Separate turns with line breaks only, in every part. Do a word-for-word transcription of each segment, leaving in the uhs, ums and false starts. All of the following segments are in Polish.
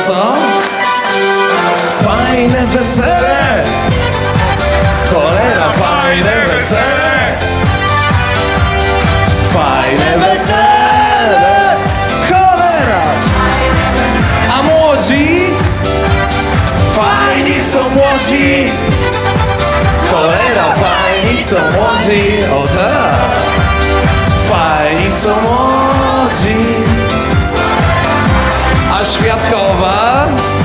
co? Fajne wesele! Cholera, fajne wesele! Fajne wesele! Cholera! A młodzi? Fajni są młodzi! Cholera, fajni są młodzi! O tak! Fajni są młodzi! A świadkowa?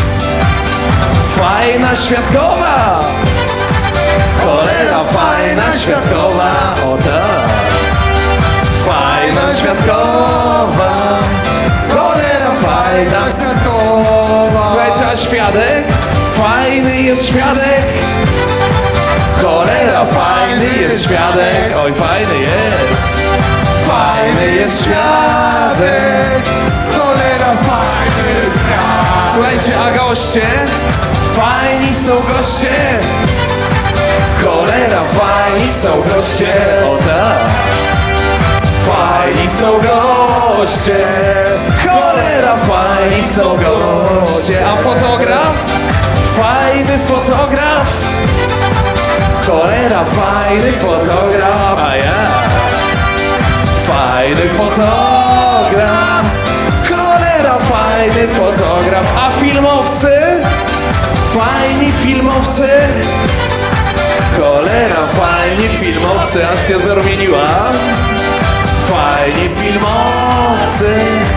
Fajna świadkowa! Cholera, fajna świadkowa! O tak! Fajna świadkowa! Cholera, fajna świadkowa! Słuchajcie, a świadek? Fajny jest świadek! Cholera, fajny jest świadek! Oj, fajny jest! Fajny jest świadek! Cholera, fajny jest świadek! Słuchajcie, a goście? Fajni są goście! Cholera, fajni są goście! O tak! Fajni są goście! Cholera, fajni są goście! A fotograf? Fajny fotograf! Cholera, fajny fotograf! A ja! Fajny fotograf! Cholera, fajny fotograf! A filmowcy? Fajni filmowcy! Cholera, fajni filmowcy! Aż się zarumieniła! Fajni filmowcy!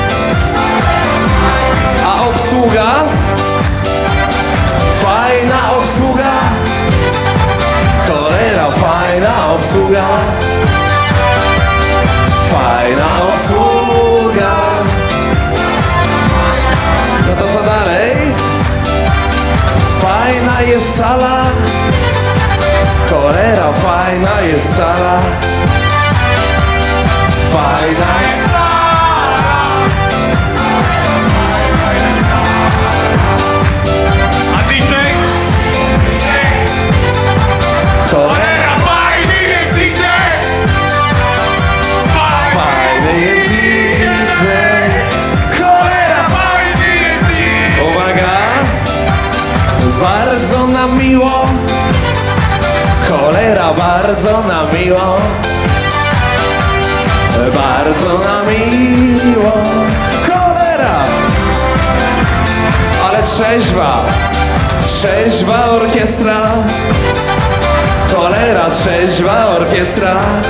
A obsługa? Fajna obsługa! Cholera, fajna obsługa! Fajna obsługa! No to co dalej? Fajna jest sala! Cholera, fajna jest sala! Fajna jest sala!
A D J?
Cholera,
Fajny jest D J!
fajny jest D J! Cholera,
Fajny jest D J!
uwaga! Bardzo nam miło! Cholera, bardzo nam miło! Bardzo nam miło! Cholera! Ale trzeźwa! Trzeźwa orkiestra! Cholera, trzeźwa orkiestra!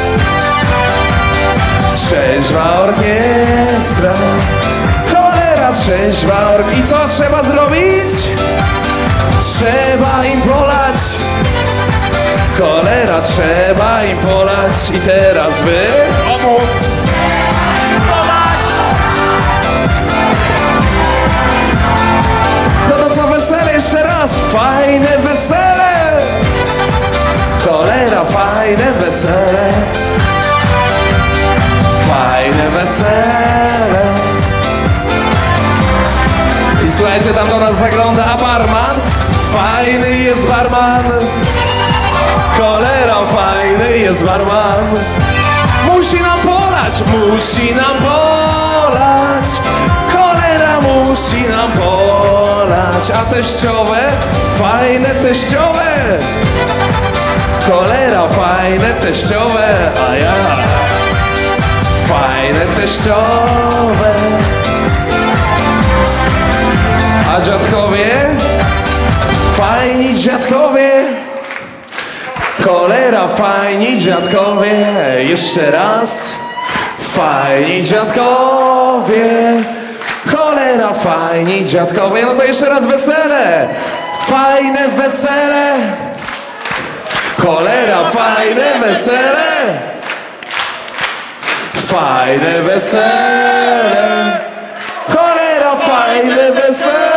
Trzeźwa orkiestra! Cholera, trzeźwa orkiestra! I co trzeba zrobić? Trzeba im polać! Cholera, trzeba im polać! I teraz wy?
Komu?
No to co, wesele jeszcze raz? Fajne wesele! Cholera, fajne wesele! Fajne wesele! I słuchajcie, tam do nas zagląda, a barman? Fajny jest barman! Cholera, fajny jest barman! Musi nam polać, musi nam polać! Cholera, musi nam polać! A teściowe? Fajne teściowe! Cholera, fajne teściowe! A ja! Fajne teściowe! A dziadkowie? Fajni dziadkowie! Cholera, fajni dziadkowie! Jeszcze raz! Fajni dziadkowie! Cholera, fajni dziadkowie! No to jeszcze raz wesele! Fajne wesele! Cholera, fajne wesele! Fajne wesele! Cholera, fajne wesele!